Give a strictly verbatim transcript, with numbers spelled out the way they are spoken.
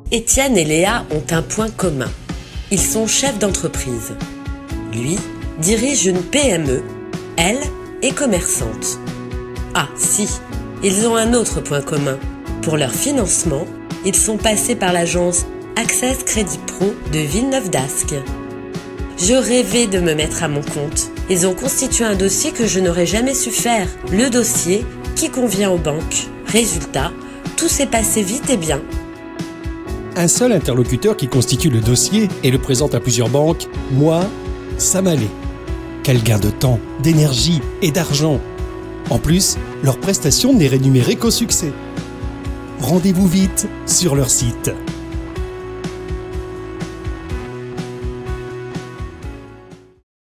Étienne et Léa ont un point commun. Ils sont chefs d'entreprise. Lui dirige une P M E, elle est commerçante. Ah si, ils ont un autre point commun. Pour leur financement, ils sont passés par l'agence Access Crédit Pro de Villeneuve d'Ascq. Je rêvais de me mettre à mon compte. Ils ont constitué un dossier que je n'aurais jamais su faire. Le dossier qui convient aux banques. Résultat, tout s'est passé vite et bien. Un seul interlocuteur qui constitue le dossier et le présente à plusieurs banques, moi, ça m'allait. Quel gain de temps, d'énergie et d'argent. En plus, leur prestation n'est rémunérée qu'au succès. Rendez-vous vite sur leur site.